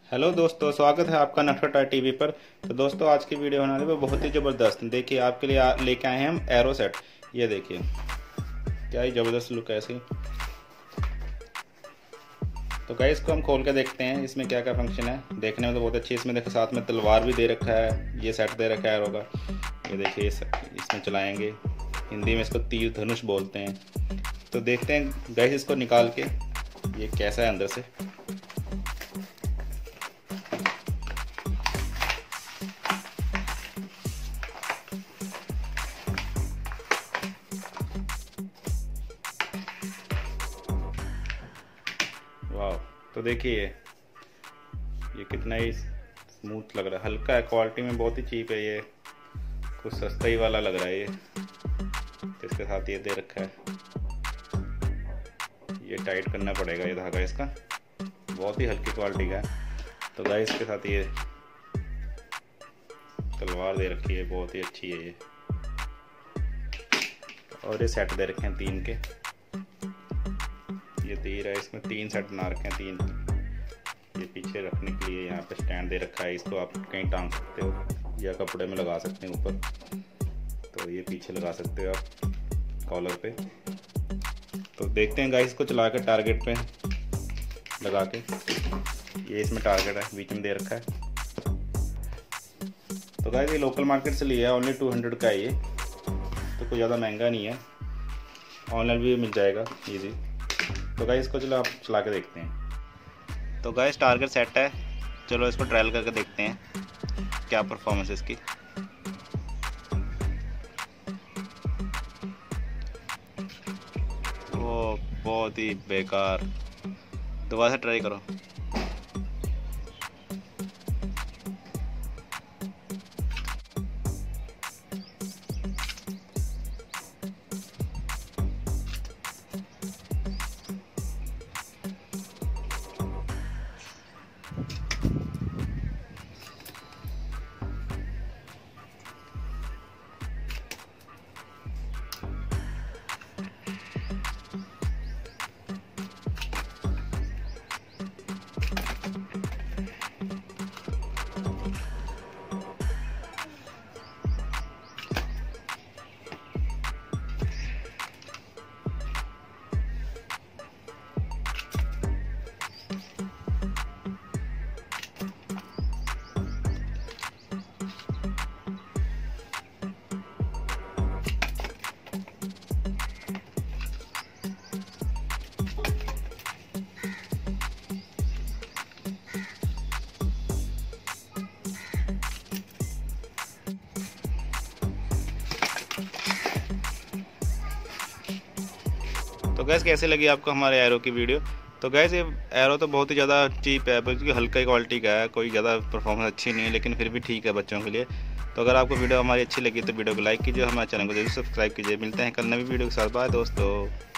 Hello दोस्तों, स्वागत है आपका नटखटा टीवी पर। तो दोस्तों, आज की वीडियो बनाने में बहुत ही ज़बरदस्त देखिए आपके लिए लेके आए हैं हम एरो सेट। ये देखिए क्या ही ज़बरदस्त लुक है इसकी। तो गाइस इसको हम खोल के देखते हैं इसमें क्या क्या फंक्शन है। देखने में तो बहुत अच्छी है। इसमें देखो साथ में तलवार भी दे रखा है, ये सेट दे रखा है एरो का। ये देखिए इसमें चलाएंगे, हिंदी में इसको तीर धनुष बोलते हैं। तो देखते हैं गाइस इसको निकाल के ये कैसा है अंदर से। वाह, तो देखिए ये कितना ही स्मूथ लग रहा है, हल्का है, क्वालिटी में बहुत ही चीप है। ये कुछ सस्ता ही वाला लग रहा है ये। तो इसके साथ ये दे रखा है, ये टाइट करना पड़ेगा ये धागा इसका, बहुत ही हल्की क्वालिटी का है। तो गाइस इसके साथ ये तलवार दे रखी है, बहुत ही अच्छी है ये। और ये सेट दे रखे हैं 3 के, ये तीर है, इसमें 3 सेट बना रखे हैं 3। ये पीछे रखने के लिए यहाँ पे स्टैंड दे रखा है, इसको आप कहीं टांग सकते हो या कपड़े में लगा सकते हैं ऊपर। तो ये पीछे लगा सकते हो आप कॉलर पे। तो देखते हैं गाइस इसको चला के टारगेट पे लगा के। ये इसमें टारगेट है, बीच में दे रखा है। तो गाइस ये लोकल मार्केट से लिया है, ओनली 200 का है ये, तो कोई ज़्यादा महंगा नहीं है, ऑनलाइन भी मिल जाएगा ईजी। तो गाइस इसको चलो आप चला के देखते हैं। तो गाइस टारगेट सेट है, चलो इसको ट्रायल करके देखते हैं क्या परफॉर्मेंस है इसकी। वो बहुत ही बेकार, दोबारा से ट्राई करो। तो गैस कैसे लगी आपको हमारे एरो की वीडियो। तो गैस ये एरो तो बहुत ही ज़्यादा चीप है, क्योंकि हल्का ही क्वालिटी का है, कोई ज़्यादा परफॉर्मेंस अच्छी नहीं है, लेकिन फिर भी ठीक है बच्चों के लिए। तो अगर आपको वीडियो हमारी अच्छी लगी तो वीडियो को लाइक कीजिए, हमारे चैनल को जरूर सब्सक्राइब कीजिए। मिलते हैं कल नई वीडियो के साथ, बाय दोस्तों।